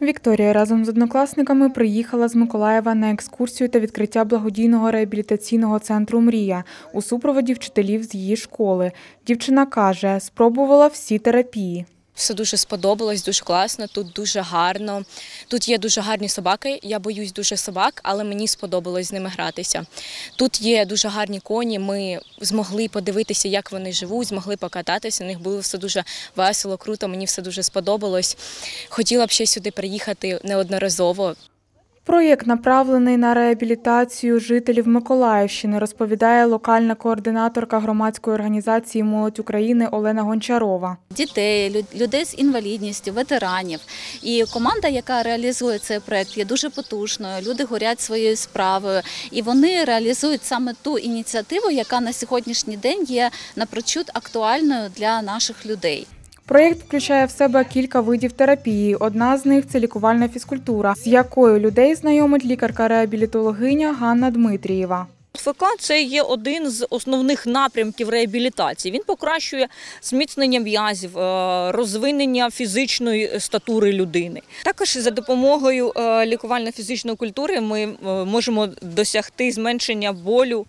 Вікторія разом з однокласниками приїхала з Миколаєва на екскурсію та відкриття благодійного реабілітаційного центру «Мрія» у супроводі вчителів з її школи. Дівчина каже, спробувала всі терапії. Все дуже сподобалось, дуже класно, тут дуже гарно. Тут є дуже гарні собаки, я боюсь дуже собак, але мені сподобалось з ними гратися. Тут є дуже гарні коні, ми змогли подивитися, як вони живуть, змогли покататися, у них було все дуже весело, круто, мені все дуже сподобалось. Хотіла б ще сюди приїхати неодноразово. Проєкт направлений на реабілітацію жителів Миколаївщини, розповідає локальна координаторка громадської організації «Молодь України» Олена Гончарова. Дітей, людей з інвалідністю, ветеранів. І команда, яка реалізує цей проєкт, є дуже потужною. Люди горять своєю справою. І вони реалізують саме ту ініціативу, яка на сьогоднішній день є напрочуд актуальною для наших людей. Проєкт включає в себе кілька видів терапії. Одна з них – це лікувальна фізкультура, з якою людей знайомить лікарка-реабілітологиня Ганна Дмитрієва. ФК – це є один з основних напрямків реабілітації. Він покращує зміцнення м'язів, розвинення фізичної статури людини. Також за допомогою лікувально-фізичної культури ми можемо досягти зменшення болю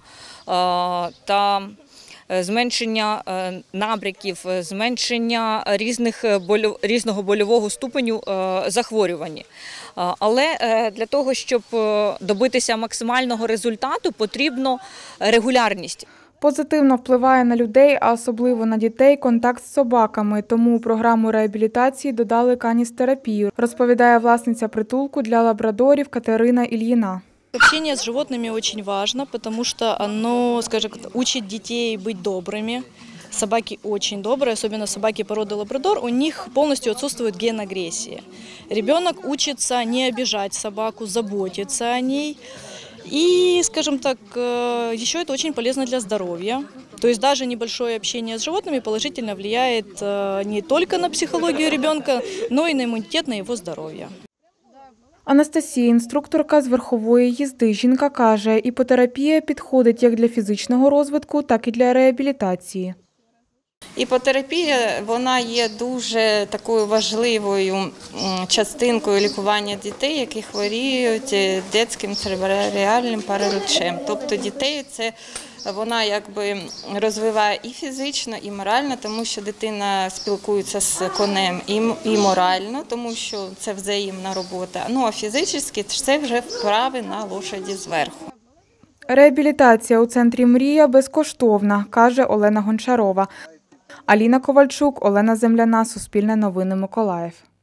та зменшення набряків, зменшення різного больового ступеню захворювань. Але для того, щоб добитися максимального результату, потрібна регулярність. Позитивно впливає на людей, а особливо на дітей, контакт з собаками. Тому у програму реабілітації додали каністерапію, розповідає власниця притулку для лабрадорів Катерина Ільїна. Общение с животными очень важно, потому что оно, скажем, учит детей быть добрыми. Собаки очень добрые, особенно собаки породы лабрадор, у них полностью отсутствует ген агрессии. Ребенок учится не обижать собаку, заботиться о ней. И, скажем так, еще это очень полезно для здоровья. То есть даже небольшое общение с животными положительно влияет не только на психологию ребенка, но и на иммунитет, на его здоровье. Анастасія, інструкторка з верхової їзди. Жінка каже, іпотерапія підходить як для фізичного розвитку, так і для реабілітації. Іпотерапія, вона є дуже такою важливою частинкою лікування дітей, які хворіють дитячим церебральним паралічем. Тобто дітей вона якби розвиває і фізично, і морально, тому що дитина спілкується з конем і морально, тому що це взаємна робота. Ну а фізично це вже вправи на лошаді зверху. Реабілітація у центрі «Мрія» безкоштовна, каже Олена Гончарова. Аліна Ковальчук, Олена Земляна, Суспільне новини, Миколаїв.